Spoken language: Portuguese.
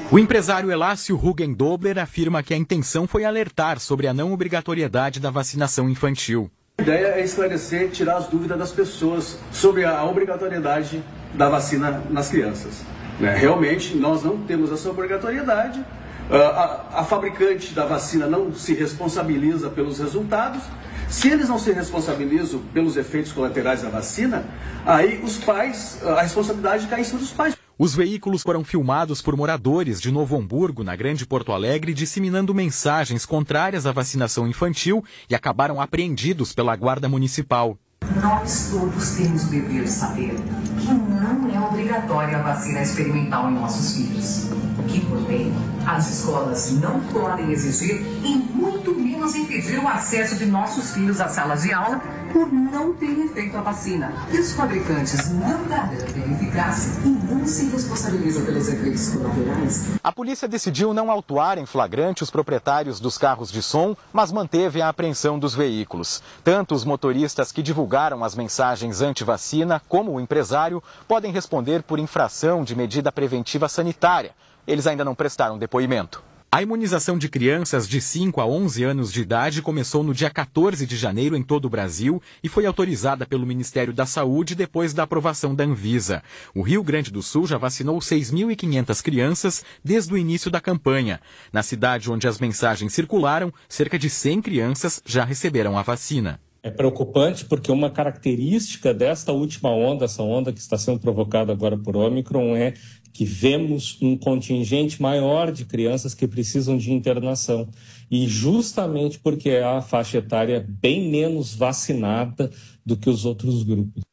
O empresário Elácio Hugendobler afirma que a intenção foi alertar sobre a não obrigatoriedade da vacinação infantil. A ideia é esclarecer, tirar as dúvidas das pessoas sobre a obrigatoriedade da vacina nas crianças. Realmente, nós não temos essa obrigatoriedade. A fabricante da vacina não se responsabiliza pelos resultados. Se eles não se responsabilizam pelos efeitos colaterais da vacina, aí os pais, a responsabilidade cai em cima dos pais. Os veículos foram filmados por moradores de Novo Hamburgo, na Grande Porto Alegre, disseminando mensagens contrárias à vacinação infantil e acabaram apreendidos pela Guarda Municipal. Nós todos temos o dever de saber que não é obrigatória a vacina experimental em nossos filhos. Que, porém, as escolas não podem exigir e muito menos impedir o acesso de nossos filhos às salas de aula por não terem feito a vacina. E os fabricantes não garantem eficácia e não se responsabilizam pelos efeitos colaterais. A polícia decidiu não autuar em flagrante os proprietários dos carros de som, mas manteve a apreensão dos veículos. Tanto os motoristas que divulgaram as mensagens anti-vacina, como o empresário, podem responder por infração de medida preventiva sanitária. Eles ainda não prestaram depoimento. A imunização de crianças de 5 a 11 anos de idade começou no dia 14 de janeiro em todo o Brasil e foi autorizada pelo Ministério da Saúde depois da aprovação da Anvisa. O Rio Grande do Sul já vacinou 6.500 crianças desde o início da campanha. Na cidade onde as mensagens circularam, cerca de 100 crianças já receberam a vacina. É preocupante porque uma característica desta última onda, essa onda que está sendo provocada agora por Ômicron, é que vemos um contingente maior de crianças que precisam de internação. E justamente porque é a faixa etária bem menos vacinada do que os outros grupos.